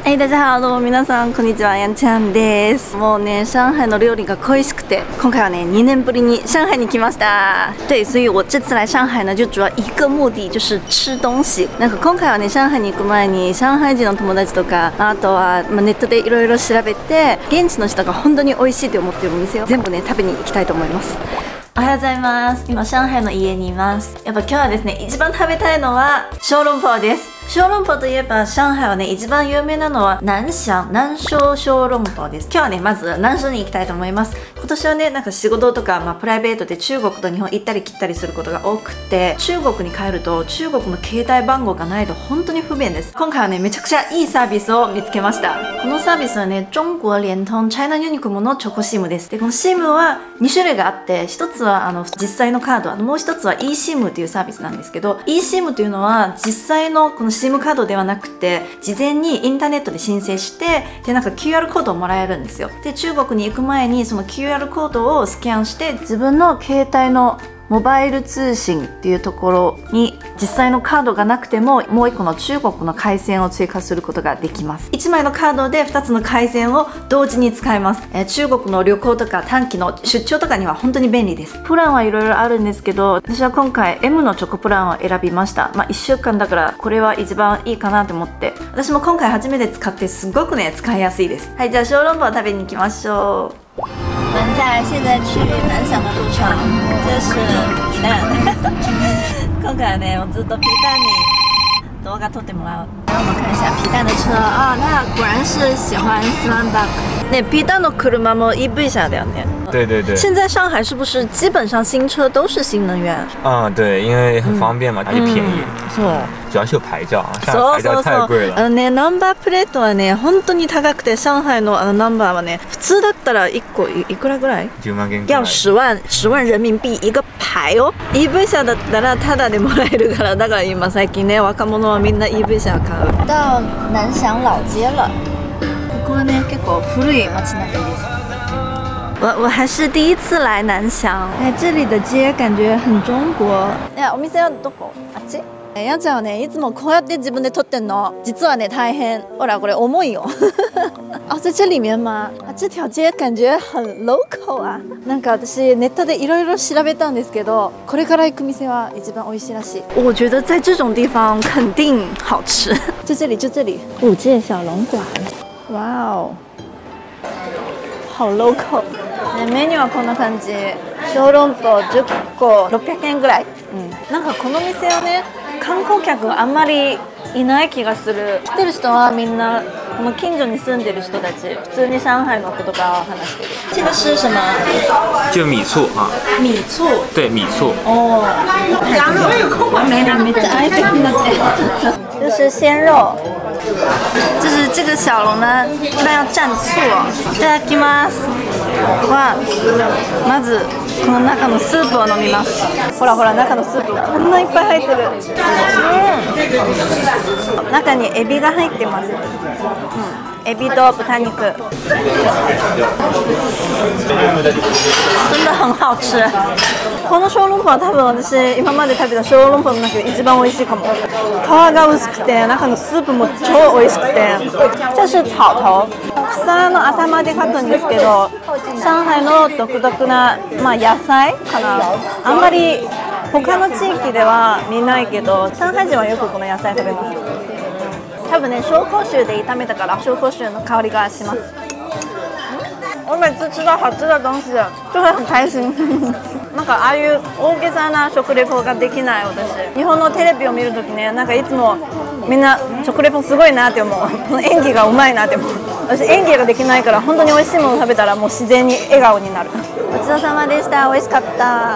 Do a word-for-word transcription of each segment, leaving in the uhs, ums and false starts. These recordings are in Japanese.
はい、大家好，どうも皆さんこんにちは、やんちゃんです。もうね、上海の料理が恋しくて、今回はね、にねんぶりに上海に来ました。对，所以我这次来上海呢，就主要一个目的就是吃東西。なんか今回はね、上海に行く前に上海人の友達とか、あとはまあネットでいろいろ調べて、現地の人が本当に美味しいと思っているお店を全部ね食べに行きたいと思います。おはようございます。今上海の家にいます。やっぱ今日はですね、一番食べたいのは小籠包です。小籠包といえば上海はね、一番有名なのは南香南小小籠包です。今日はね、まず南小に行きたいと思います。今年はね、なんか仕事とか、まあ、プライベートで中国と日本行ったり来たりすることが多くて、中国に帰ると中国の携帯番号がないと本当に不便です。今回はね、めちゃくちゃいいサービスを見つけました。このサービスはね、中国聯通チャイナユニコムのチョコシムです。で、このシムはに種類があって、一つはあの実際のカード、もう一つは eSIM というサービスなんですけど、eSIM というのは実際のこの SIM カードではなくて、事前にインターネットで申請して、でなんか キューアール コードをもらえるんですよ。で、中国に行く前にその キューアール コードをスキャンして、自分の携帯のモバイル通信っていうところに実際のカードがなくてももう一個の中国の回線を追加することができます。いちまいのカードでふたつの回線を同時に使えます。えー、中国の旅行とか短期の出張とかには本当に便利です。プランはいろいろあるんですけど、私は今回 エム のチョコプランを選びました。まあいっしゅうかんだからこれは一番いいかなと思って、私も今回初めて使ってすごくね使いやすいです。はい、じゃあ小籠包を食べに行きましょう。我们在现在去南翔的路上，这是皮蛋。今回はね、もうずっと皮蛋に動画撮ってもらう。让我们看一下皮蛋的车啊，那果然是喜欢 Slamdunk。ね、皮蛋の車も E V 車だよね。 对对对。 现在上海是不是基本上新车都是新能源？ 啊、嗯，对，因为很方便嘛，而且便宜。 そう。 主要是有牌照啊，上海牌照太贵了。 あのね、ナンバープレートはね、本当に高くて、上海のあのナンバーはね、普通だったらいっこ い, いくらぐらい？ じゅうまん元。 要十万十万人民幣一个牌哦。イーブイ 車だったらタダでもらえるから、だから今最近ね、若者はみんな イーブイ 車を買う。到南翔老街了。ここはね、結構古い街中です。我我还是第一次来南翔。哎，这里的街感觉很中国。いや、お店はどこ？あっち？やんちゃんはね、いつもこうやって自分で撮ってんの。実はね、大変。ほら、これ重いよ。あ、在这里面吗？あ、这条街感觉很 local 啊。なんか私ネットでいろいろ調べたんですけど、これから行く店は一番美味しいらしい。我觉得在这种地方肯定好吃。就这里，就这里。五界小笼馆。哇哦，好 local。ね、メニューはこんな感じ。小籠包じゅっころっぴゃくえんぐらい。うん。なんかこの店はね、観光客があんまりいない気がする。来てる人はみんなこの近所に住んでる人たち、普通に上海のことか話してる。这个是什么？ 就米醋啊。 米醋。 对，米醋。 哦。完美了，めっちゃ愛着になって。这是鲜肉。就是这个小笼呢，一般要蘸醋哦。いただきます。はまずこの中のスープを飲みます。ほらほら、中のスープこんないっぱい入ってる。うん。中にエビが入ってます。うん。エビと豚肉。真的很好吃。この小籠包は多分私今まで食べた小籠包の中で一番美味しいかも。皮が薄くて中のスープも超美味しくて。这是草頭。草の頭で書くんですけど、上海の独特な、まあ、野菜かな。あんまり他の地域では見ないけど、上海人はよくこの野菜食べます。多分ね、紹興酒で炒めたから紹興酒の香りがします。我每次吃到好吃的东西就会很開心。なんかああいう大げさな食レポができない私。日本のテレビを見るときね、なんかいつもみんな食レポすごいなって思う。演技がうまいなって思う。私演技ができないから、本当に美味しいものを食べたらもう自然に笑顔になる。ごちそうさまでした。美味しかった。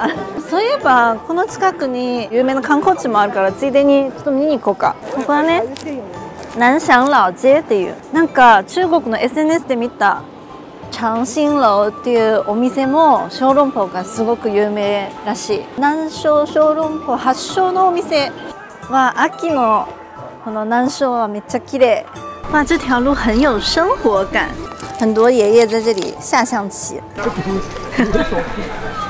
そういえばこの近くに有名な観光地もあるから、ついでにちょっと見に行こうか。ここはね、南翔老街っていう、なんか中国の エスエヌエス で見た長新樓っていうお店も小籠包がすごく有名らしい。南翔小籠包発祥のお店は秋のこの南翔はめっちゃ綺麗。哇，这条路很有生活感，很多爷爷在这里下象棋。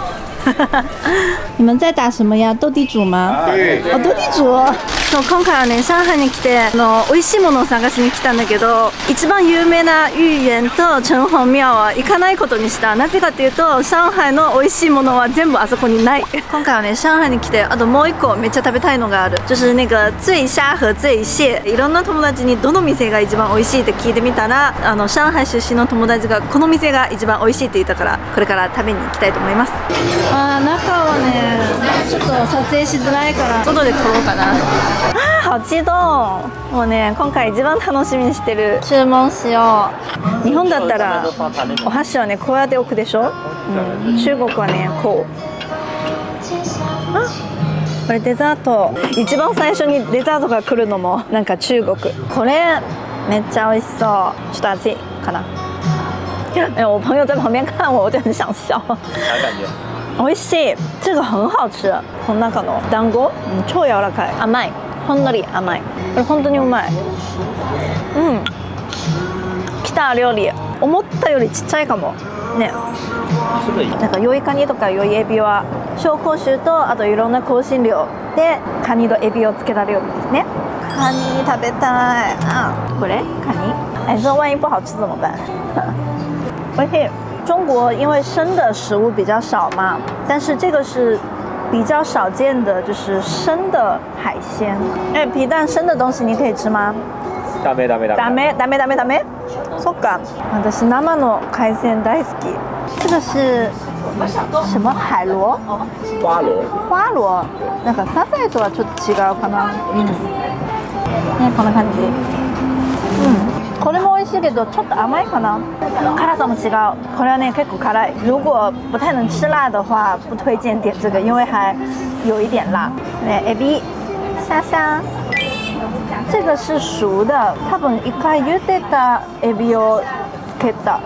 你们在打什么呀？斗地主吗？哦，斗地主。そう今回はね上海に来てあの美味しいものを探しに来たんだけど、一番有名な豫園と陳本廟は行かないことにした。なぜかというと上海の美味しいものは全部あそこにない。今回はね上海に来てあともう一個めっちゃ食べたいのがある。就是那个醉虾和醉蟹。いろんな友達にどの店が一番美味しいって聞いてみたら、あの上海出身の友達がこの店が一番美味しいって言ったから、これから食べに行きたいと思います。あー中はねちょっと撮影しづらいから外で撮ろうかな。あー好激動。もうね今回一番楽しみにしてる。注文しよう。日本だったらお箸はねこうやって置くでしょ、うん、中国はねこう。あこれデザート。一番最初にデザートが来るのもなんか中国。これめっちゃ美味しそう。ちょっと熱いかな。哎，我朋友在旁边看我，我就很想笑。 啥感觉？ 美味しい。这个很好吃。この中の団子、うん、超柔らかい。甘い。ほんのり甘い。これ本当にうまい。うん。来た料理。思ったよりちっちゃいかも。ね。なんか酔いカニとか酔いエビは紹興酒とあといろんな香辛料でカニとエビをつけた料理ですね。カニ食べたい。あ、これカニ？哎，这万一不好吃怎么办？而且中国因为生的食物比较少嘛，但是这个是比较少见的，就是生的海鲜。哎，皮蛋生的东西你可以吃吗？ ダメダメダメ。 ダメダメダメダメ。そっか。私生の海鮮大好き。这个是什么海螺？ 花螺。 花螺。なんかサザエとはちょっと違うかな。うん。ねこんな感じ。うん。これも美味しいけどちょっと甘いかな。辛さも違う。これはね結構辛い。如果不太能吃辣的话，不推荐点这个，因为还有一点辣。ねエビ、虾虾。这个是熟的。多分一回茹でたエビをつけた。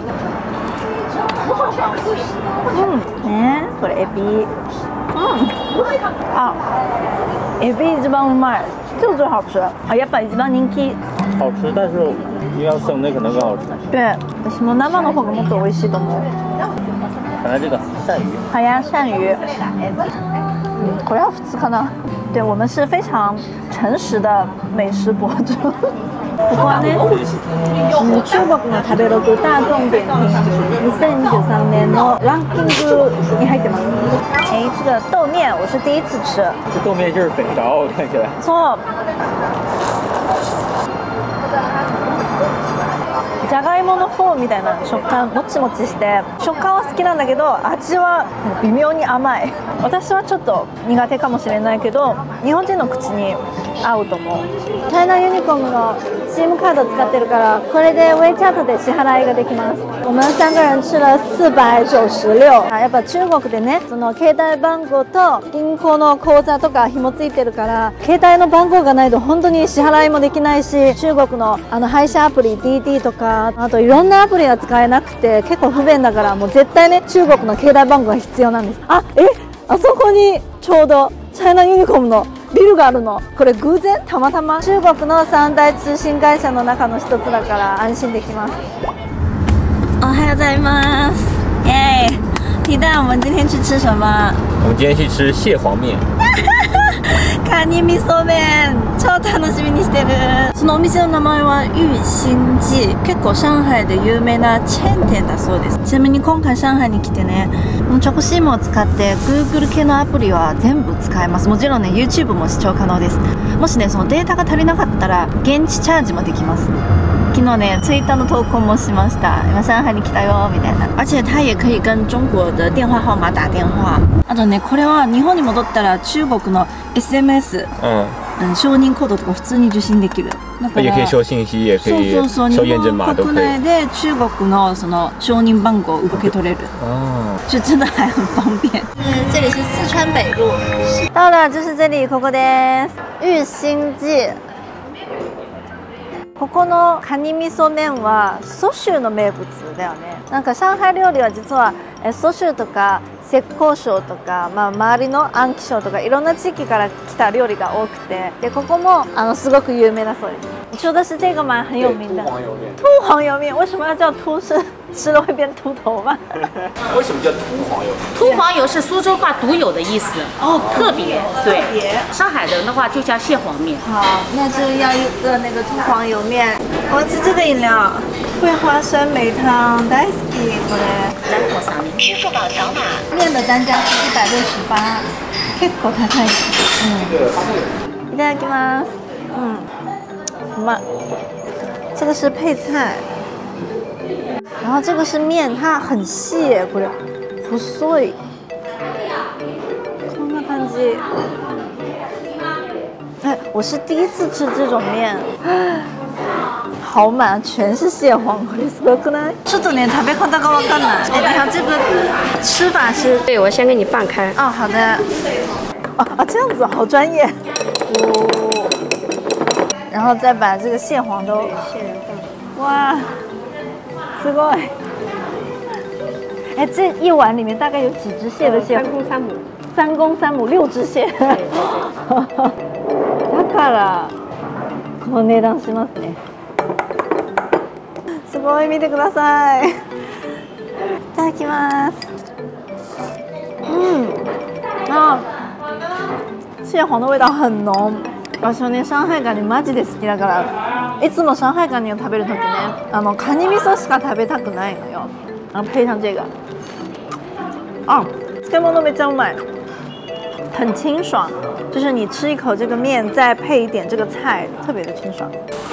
うんねこれエビ。うんあエビ一番うまい。这个最好吃啊！やっぱ一番人気。 好吃，但是要生的可能更好吃。 对，私も生の方がもっと美味しいと思う。 看来这个鳝鱼。 海洋鳝鱼。嗯，これは普通かな。对，我们是非常诚实的美食博主。ここはね、中国の食べログ大众点评にせんにじゅうさんねんのランキングに入ってます。哎，这个豆面我是第一次吃。 这豆面就是粉条，看起来。 そう。じゃがいものフォーみたいな食感、もちもちして食感は好きなんだけど味は微妙に甘い。私はちょっと苦手かもしれないけど日本人の口に合うと思う。チャイナユニコムの SIM カード使ってるからこれで WeChat で支払いができます。我们三个人吃了四百九十六。やっぱ中国でねその携帯番号と銀行の口座とか紐ついてるから携帯の番号がないと本当に支払いもできないし、中国のあの配車アプリ ディーディー とかあといろんなアプリが使えなくて結構不便だからもう絶対ね中国の携帯番号が必要なんです。あえあそこにちょうどチャイナユニコムのビルがあるの。これ偶然たまたま中国の三大通信会社の中の一つだから安心できます。おはようございます。耶！皮蛋，我们今天去吃什么？ 我们今天去吃蟹黄面。 カニ味噌麺超楽しみにしてる。そのお店の名前は裕心寺。結構上海で有名なチェーン店だそうです。ちなみに今回上海に来てね直 SIM を使って Google 系のアプリは全部使えます。もちろんね YouTube も視聴可能です。もしねそのデータが足りなかったら現地チャージもできます。昨日ねツイッターの投稿もしました。今上海に来たよみたいな。而且它也可以跟中国的電話号碼打電話。あとねこれは日本に戻ったら中国の エスエムエス、嗯，承認コードとか普通に受信できる。だから也可以收信息，也可以收验证码，都可以。 国内で中国のその承認番号受け取れる。哦，就真的还很方便。嗯，这里是四川北路。到了，就是这里，ここです。裕心寺。ここのカニ味噌麺は蘇州の名物だよね。なんか上海料理は実は蘇州とか浙江省とか、まあ、周りの安徽省とかいろんな地域から来た料理が多くて、でここもあのすごく有名だそうです。说的是这个吗？很有名的。兔黄油面。兔黄油面为什么要叫兔？是吃了会变秃头吗？ 为什么叫秃黄油？ 秃黄油是苏州话独有的意思哦，特别对。上海人的话就叫蟹黄面。 好，那就要一个那个秃黄油面。我吃这个饮料，桂花酸梅汤，大好きこれ。 来我上面。 支付宝扫码。 面的单价是一百六十八，結構高い。嗯。いただきます。嗯。什么？这个是配菜。然后这个是面，它很细，これ細い。こんな感じ。哎，我是第一次吃这种面，好满，全是蟹黄，これすごくない？ちょっとね食べ方がわかんない。哎，它这个吃法是？ 对，我先给你拌开。 哦，好的。啊啊，这样子好专业。哦。然后再把这个蟹黄都。哇。すごい！哎，这一碗里面大概有几只蟹的蟹？ 三公三母。 三公三母，六只蟹。だからこの値段しますね。すごい、見てください。いただきます。嗯，啊，蟹黄的味道很浓。私はね、上海ガニマジで好きだから。いつも上海ガニを食べるときね、あのカニ味噌しか食べたくないのよ。然后配上这个，啊，漬物めっちゃうまい，很清爽。就是你吃一口这个面，再配一点这个菜，特别的清爽。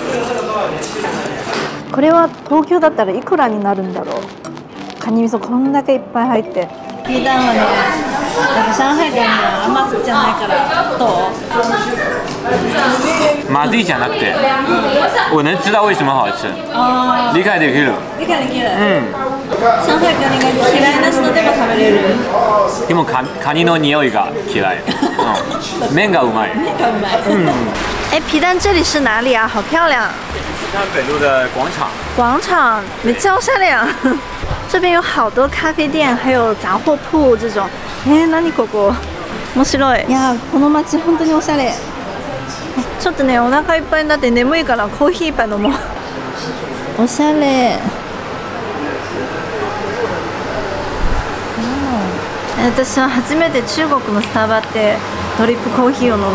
これは東京だったらいくらになるんだろう。カニ味噌こんだけいっぱい入って。皮蛋はね、なんか上海ガニはあんま好きじゃないからどう？ まずいじゃなくて、我能知道为什么好吃。理解できる。 理解できる。うん。上海ガニが嫌いな人でも食べれる。 でもカカニの匂いが嫌い。うん。麺がうまい。 麺がうまい。嗯。哎，皮蛋这里是哪里啊？好漂亮。 西单北路的广场。 广场，めっちゃおしゃれやん。这边有好多咖啡店，还有杂货铺这种。え、何ここ？面白い。いや、この街本当におしゃれ。ちょっとね、お腹いっぱいになって眠いからコーヒー一杯飲もう。おしゃれ。私は初めて中国のスタバってドリップコーヒーを飲む。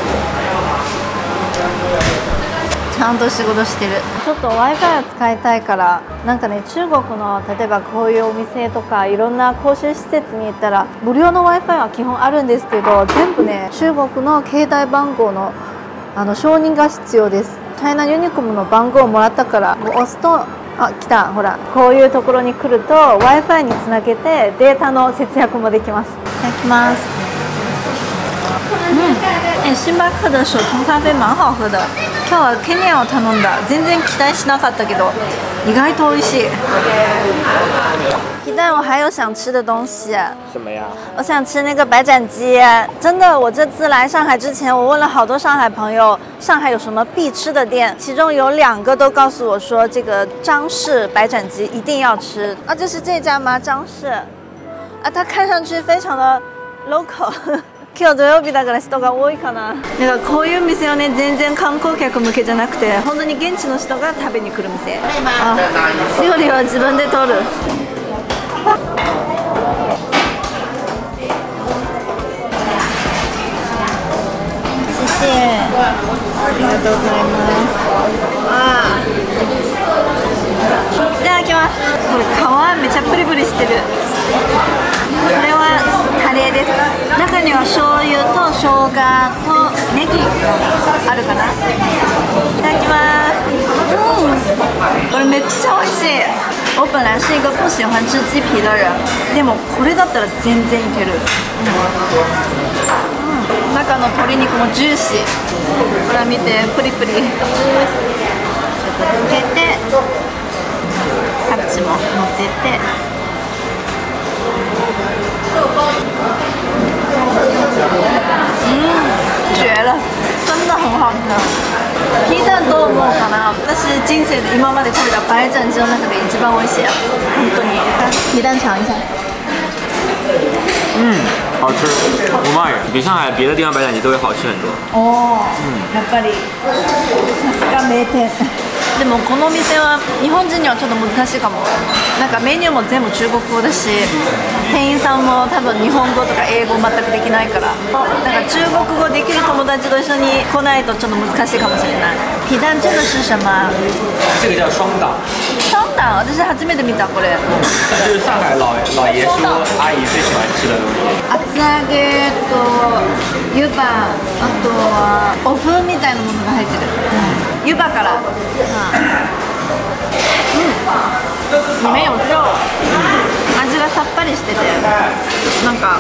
ちゃんと仕事してる。ちょっと Wi-Fi を使いたいから、なんかね、中国の例えばこういうお店とかいろんな公衆施設に行ったら無料の Wi-Fi は基本あるんですけど、全部ね、中国の携帯番号のあの承認が必要です。チャイナユニコムの番号をもらったから、押すと、あ、来た、ほら、こういうところに来ると Wi-Fi につなげてデータの節約もできます。いただきます。うん、え、星巴克的手冲咖啡蛮好喝的。今日はケニアを頼んだ。全然期待しなかったけど、意外と美味しい。皮蛋，我还有想吃的东西。 什么呀？ 我想吃那个白斩鸡。真的，我这次来上海之前，我问了好多上海朋友，上海有什么必吃的店，其中有两个都告诉我说，这个张氏白斩鸡一定要吃。啊，就是这家吗？张氏。啊，它看上去非常的 local。今日土曜日だから人が多いかな。だからこういう店はね、全然観光客向けじゃなくて、本当に現地の人が食べに来る店。あ、料理は自分で取る。谢谢。ありがとうございます。あー。いただきます。これ皮めちゃプリプリしてる。これはカレーです。中には醤油と生姜とネギあるかな。いただきます。うん、これめっちゃ美味しい。我本来是一个不喜欢吃鸡皮的人，でもこれだったら全然いける。うん、中の鶏肉もジューシー。ほら見て、プリプリ。ちょっとつけて、パクチーものせて。嗯，绝了，真的很好吃。皮蛋どう思うかな。私人生で今まで食べた白斩鸡の中で一番美味しい。本当に。皮蛋尝一下。 嗯，好吃，うまい。比上海别的地方白斩鸡都会好吃很多。 哦，嗯，やっぱりさすが名店。 でもこのお店は日本人にはちょっと難しいかも。なんかメニューも全部中国語だし、店員さんも多分日本語とか英語全くできないから、なんか中国語できる友達と一緒に来ないとちょっと難しいかもしれない。皮蛋这个是什么？ 这个叫双档， 双档，私初めて見たこれ。 就是上海老老爷叔阿姨最喜欢吃的东西。 厚揚げと湯葉、あとはお麩みたいなものが入ってる。湯葉から。うん。里面有肉。味がさっぱりしてて、なんか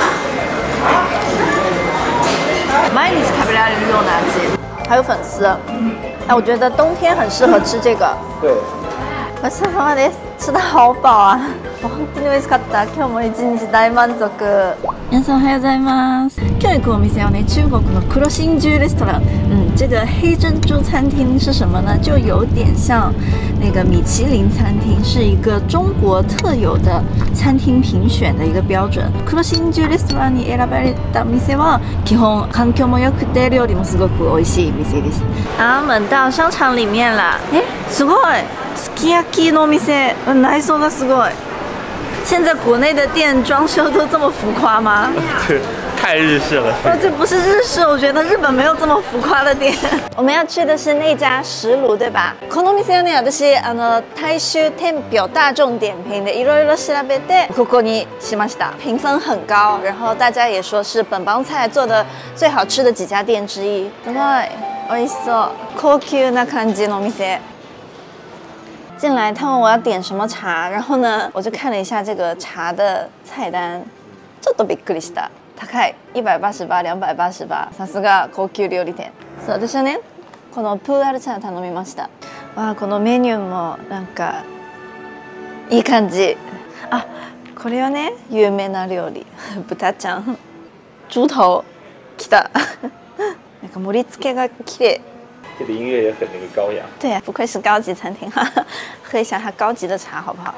毎日食べられるような味。还有粉丝，哎，我觉得冬天很适合吃这个。 对。 ごちそうさまです。吃的好饱啊！本当に美味しかった。今日も一日大満足。皆さんおはようございます。今日行くお店はね、中国の黒真珠 restaurant。嗯，这个黑珍珠餐厅是什么呢？就有点像那个米其林餐厅，是一个中国特有的餐厅评选的一个标准。黒真珠 restaurant に選ばれた店は基本環境も良くて料理もすごく美味しい店です。啊，我们到商场里面了。哎，すごい。すき焼きのお店，内装がすごい。现在国内的店装修都这么浮夸吗？ 对，太日式了。 哦，这不是日式，我觉得日本没有这么浮夸的店。我们要去的是那家石炉，对吧？この店はね、私あの大衆店表大众点评的いろいろ調べてここにしました。评分很高，然后大家也说是本帮菜做的最好吃的几家店之一。すごい美味しそう。高級な感じのお店。进来，他问我要点什么茶，然后呢，我就看了一下这个茶的菜单，ちょっとびっくりした。高い、一百八十八、两百八十八。さすが高級料理店。そう、私はね、このプーアル茶頼みました。わあ、このメニューもなんかいい感じ。あ、これはね、有名な料理、豚ちゃん、猪頭来た。なんか盛り付けが綺麗。 这里音乐也很那个高雅。 对啊，不愧是高级餐厅哈，喝一下它高级的茶好不好？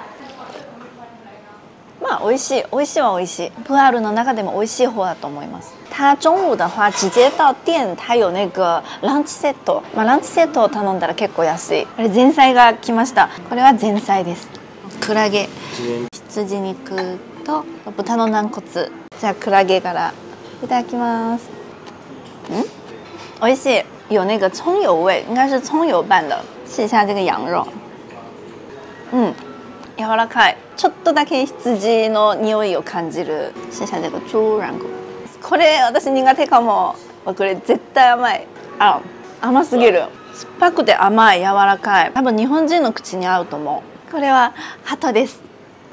まあ美味しい、美味しいは美味しい。プーアルの中でも美味しい方だと思います。它中午的话直接到店，它有那个ランチセット。まあランチセットを頼んだら結構安い。これ前菜が来ました。これは前菜です。クラゲ、羊肉と豚の軟骨。じゃあクラゲからいただきます。嗯，美味しい。有那个葱油味，应该是葱油拌的。试一下这个羊肉，嗯，柔らかい。ちょっとだけ羊の匂いを感じる。試一下这个猪软骨。これ私苦手かも。これ絶対甘い。あ、甘すぎる。酸っぱくて甘い、柔らかい。多分日本人の口に合うと思う。これは鳩です。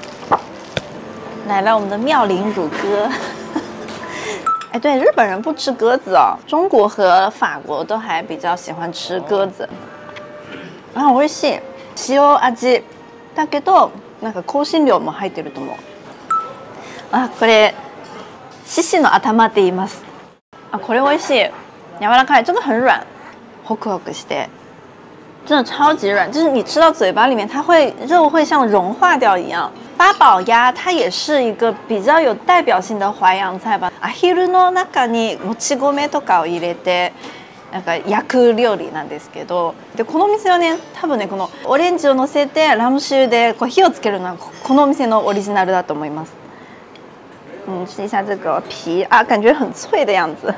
来了我们的妙龄乳鸽。哎，对，日本人不吃鸽子哦，中国和法国都还比较喜欢吃鸽子。あ、美味しい。塩味だけど、なんか香辛料も入ってると思う。あ、これ獅子の頭って言います。啊，これ美味しい。柔らかい，真的很软，ホクホクして。真的超级软，就是你吃到嘴巴里面，它会肉会像融化掉一样。八宝鸭它也是一个比较有代表性的淮扬菜吧。アヒルの中にもち米とかを入れてなんか焼く料理なんですけど、でこのお店はね、多分ねこのオレンジを乗せてラム酒でこう火をつけるのはこのお店のオリジナルだと思います。嗯，试一下这个皮啊，感觉很脆的样子。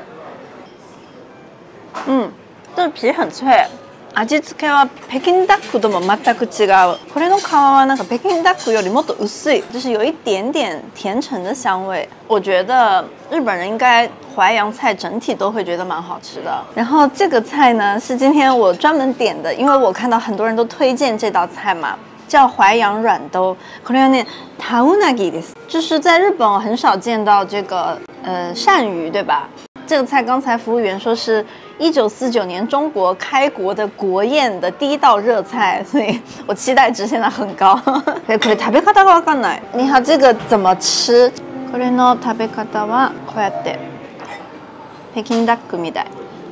嗯，这个皮很脆。味付けは北京ダックとも全く違う。これの皮はなんか北京ダックよりもっと薄い，就是有一点点甜橙的香味。我觉得日本人应该淮扬菜整体都会觉得蛮好吃的。然后这个菜呢是今天我专门点的，因为我看到很多人都推荐这道菜嘛，叫淮扬软兜。これはね、タウナギです。就是在日本很少见到这个呃鳝鱼，对吧？这个菜刚才服务员说是一九四九年中国开国的国宴的第一道热菜，所以我期待值现在很高。これ食べ方がわかんない。你好，这个怎么吃？これの食べ方はこうやって北京ダックみたい，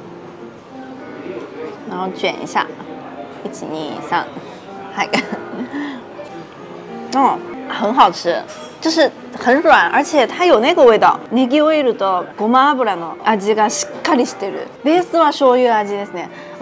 然后卷一下，一、二、三，はい，嗯，很好吃。就是很软，而且它有那个味道。ネギオイルとごま油の味がしっかりしてる。ベースは醤油味ですね。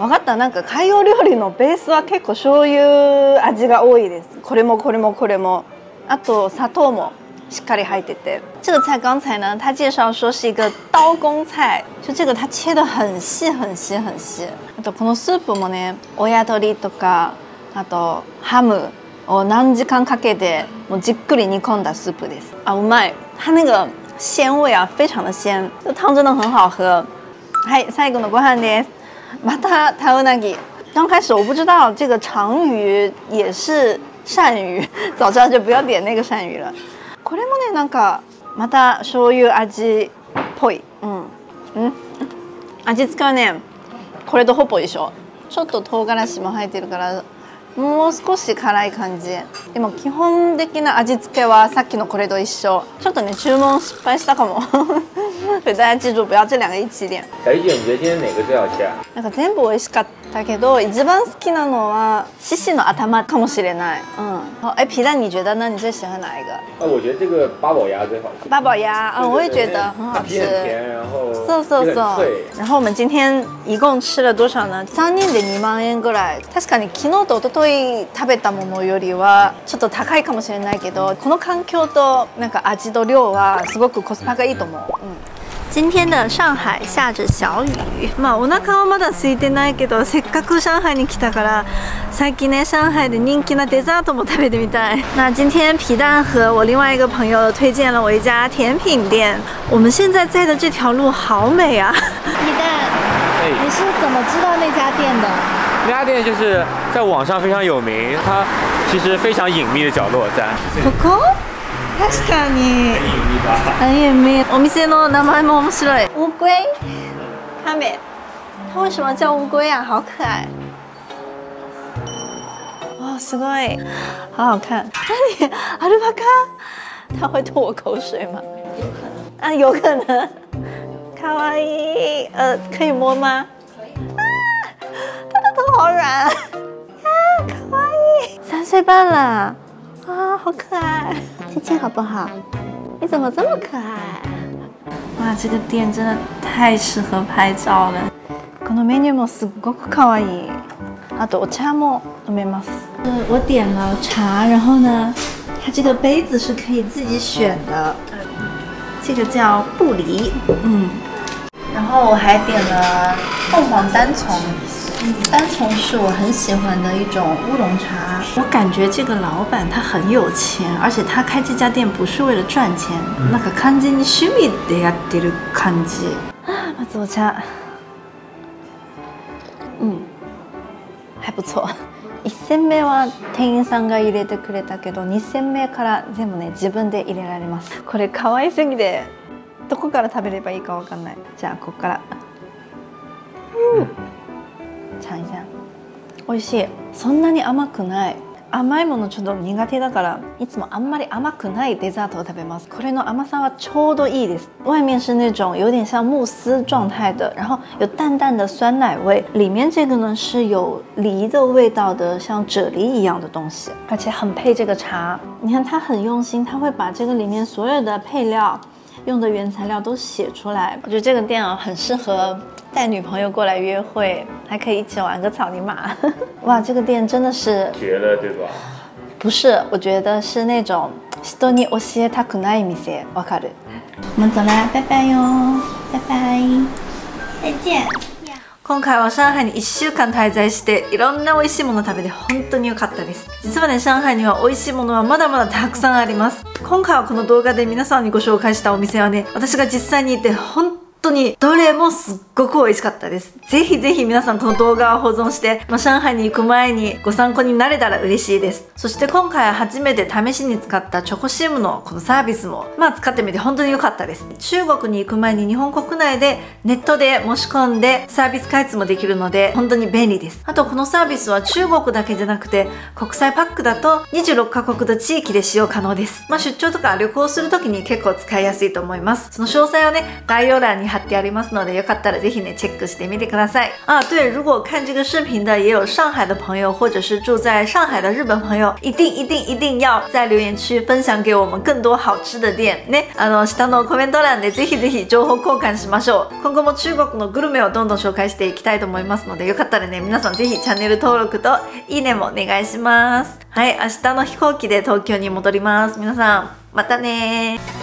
分かった。なんか海洋料理のベースは結構醤油味が多いです。これもこれもこれも。あと砂糖もしっかり入ってて。这个菜刚才呢，他介绍说是一个刀工菜，就这个它切得很细很细很细。あとこのスープもね、親鶏とかあとハムを何時間かけてもうじっくり煮込んだスープです。啊，うまい。它那个鲜味啊，非常的鲜，这汤真的很好喝。はい、最後のご飯です。またタウナギ。刚开始我不知道这个长鱼也是鳝鱼，早知道就不要点那个鳝鱼了。これもね、なんかまた醤油味っぽい。うん。うん。味付けはね、これとほぼ一緒。ちょっと唐辛子も入ってるから。もう少し辛い感じ。でも基本的な味付けはさっきのこれと一緒。ちょっとね注文失敗したかも。所以大家記住不要这两个一起点。 小姨姐，你觉得今天哪个最好吃啊？ なんか全部美味しかったけど、一番好きなのは獅子の頭かもしれない。嗯。哎，皮蛋你觉得呢？你最喜欢哪一个？ 呃，我觉得这个八宝鸭最好吃。 八宝鸭，嗯，我也觉得很好吃。 皮很甜，然后そうそうそう。然后我们今天一共吃了多少呢？三人で二万円ぐらい。確かに昨日と一昨日食べたものよりはちょっと高いかもしれないけど、この環境となんか味と量はすごくコスパがいいと思う。うん。今天的上海下着小雨。まあお腹はまだ空いてないけど、せっかく上海に来たから最近ね上海的人気なデザートも食べてみたい。那今天皮蛋和我另外一个朋友推荐了我一家甜品店。我们现在在的这条路好美啊！皮蛋，你是怎么知道那家店的？ 那家店就是在网上非常有名，它其实非常隐秘的角落在。 ここ？確かに。很隐秘。お店の名前も面白い。乌龟，カメ。它为什么叫乌龟啊？好可爱。哇，すごい，好好看。那你アルパカ？它会吐我口水吗？有可能。啊，有可能。可愛い。呃，可以摸吗？可以。啊，它的头好软啊！啊，可愛い。三岁半了。啊，好可爱！亲亲好不好？你怎么这么可爱？哇，这个店真的太适合拍照了。このメニューもすごく可愛い。あとお茶も飲めます。我点了茶，然后呢，它这个杯子是可以自己选的。这个叫布梨，嗯。然后我还点了凤凰单丛。单丛是我很喜欢的一种乌龙茶。我感觉这个老板他很有钱，而且他开这家店不是为了赚钱，なんか完全に趣味でやってる感じ。啊，まずお茶。嗯，还不错。いっせんめは店員さんが入れてくれたけど、にせんめから全部ね自分で入れられます。これ可愛すぎてどこから食べればいいかわかんない。じゃあここから。うん。尝一下，美味しい。そんなに甘くない。甘いものちょっと苦手だから、いつもあんまり甘くないデザートを食べます。これの甘さはちょうどいいです。外面是那种有点像慕斯状态的，然后有淡淡的酸奶味。里面这个呢是有梨的味道的，像啫喱一样的东西，而且很配这个茶。你看它很用心，它会把这个里面所有的配料用的原材料都写出来。我觉得这个店啊很适合带女朋友过来约会，还可以一起玩个草泥马。哇，这个店真的是绝了，对吧？ 不是，我觉得是那种人に教えたくない店。わかる？我们走啦，拜拜哟，拜拜，再见。今回は上海にいっしゅうかん滞在していろんな美味しいもの食べて本当に良かったです。実はね、上海には美味しいものはまだまだたくさんあります。今回はこの動画で皆さんにご紹介したお店はね、私が実際に行って本当にどれもすっごく美味しかったです。ぜひぜひ皆さんこの動画を保存して、まあ、上海に行く前にご参考になれたら嬉しいです。そして今回は初めて試しに使ったチョコシームのこのサービスも、まあ使ってみて本当に良かったです。中国に行く前に日本国内でネットで申し込んでサービス開通もできるので本当に便利です。あとこのサービスは中国だけじゃなくて国際パックだとにじゅうろっかこくの地域で使用可能です。まあ出張とか旅行するときに結構使いやすいと思います。その詳細はね、概要欄に貼っってありますので、よかったらぜひねチェックしてみてください。啊，对，如果看这个视频的也有上海的朋友，或者是住在上海的日本朋友，一定一定一定要在留言区分享给我们更多好吃的店ね。あの下のコメント欄でぜひぜひ情報交換しましょう。今後も中国のグルメをどんどん紹介していきたいと思いますので、よかったらね皆さんぜひチャンネル登録といいねもお願いします。はい、明日の飛行機で東京に戻ります。皆さんまたねー。